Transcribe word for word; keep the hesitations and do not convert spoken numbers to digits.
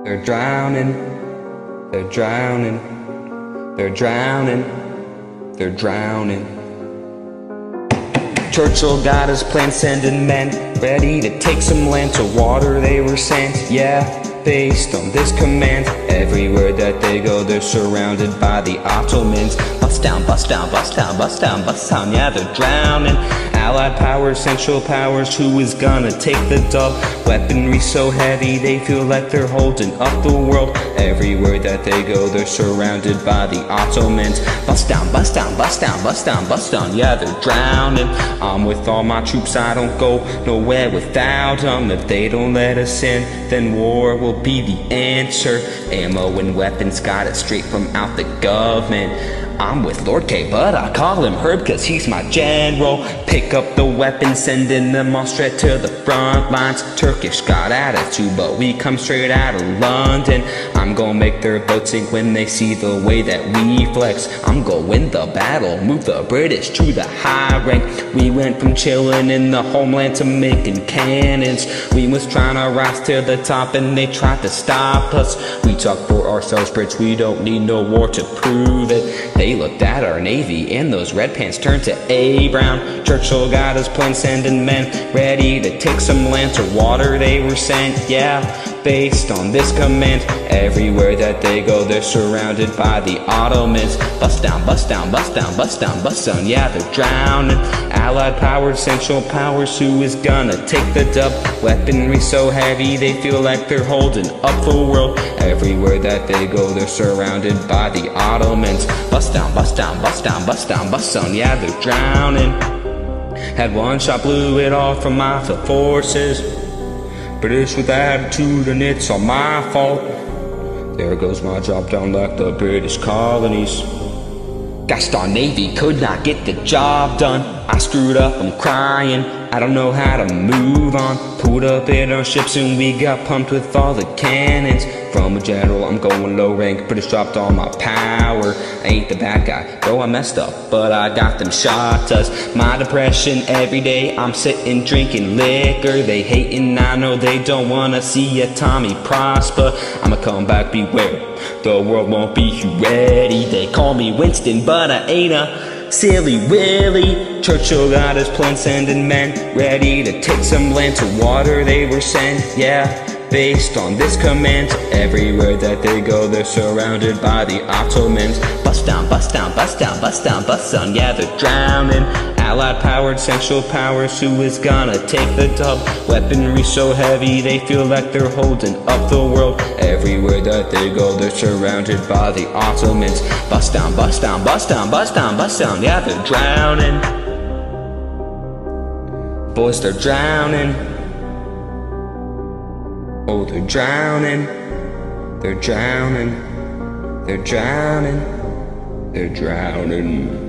They're drowning, they're drowning, they're drowning, they're drowning. Churchill got his plan, sending men ready to take some land to water they were sent. Yeah, based on this command, everywhere that they go they're surrounded by the Ottomans. Bust down, bust down, bust down, bust down, bust down, yeah, they're drowning. Allied powers, Central Powers, who is gonna take the dub? Weaponry so heavy they feel like they're holding up the world. Everywhere that they go they're surrounded by the Ottomans. Bust down, bust down, bust down, bust down, bust down, yeah, they're drowning. I'm with all my troops, I don't go nowhere without them. If they don't let us in, then war will be the answer. Ammo and weapons got it straight from out the government. I'm with Lord K, but I call him Herb cause he's my general. Pick up the weapons, sending them all straight to the front lines. Turkish got attitude, but we come straight out of London. I'm gonna make their boat sink when they see the way that we flex. I'm gonna win the battle, move the British to the high rank. We went from chilling in the homeland to making cannons. We was trying to rise to the top and they tried to stop us. We talk for ourselves, Brits, we don't need no war to prove it. They looked at our navy and those red pants turned to A brown. Churchill got his plan, sending men ready to take some land to water they were sent. Yeah, based on this command, everywhere that they go they're surrounded by the Ottomans. Bust down, bust down, bust down, bust down, bust down, yeah, they're drowning. Allied powers, Central Powers, who is gonna take the dub? Weaponry so heavy they feel like they're holding up the world. Everywhere that they go they're surrounded by the Ottomans. Bust down, bust down, bust down, bust down, bust down, yeah, they're drowning. Had one shot, blew it all from my field forces. British with attitude and it's all my fault. There goes my job down like the British colonies. Gosh darn Navy could not get the job done. I screwed up, I'm crying, I don't know how to move on. Pulled up in our ships and we got pumped with all the cannons. From a general I'm going low rank, British dropped all my power. I ain't the bad guy, though I messed up, but I got them shotas. My depression every day, I'm sitting drinking liquor. They hating, I know they don't wanna see a Tommy prosper. I'ma come back, beware, the world won't be ready. They call me Winston, but I ain't a silly Willy. Churchill got his plan, sending men ready to take some land to water they were sent. Yeah, based on this command, everywhere that they go they're surrounded by the Ottomans. Bust down, bust down, bust down, bust down, bust down, yeah, they're drowning. Allied powered, Central Powers, who is gonna take the dub? Weaponry so heavy they feel like they're holding up the world. Everywhere that they go they're surrounded by the Ottomans. Bust down, bust down, bust down, bust down, bust down, yeah, they're drowning. Boys, they're drowning. Oh, they're drowning. They're drowning. They're drowning. They're drowning.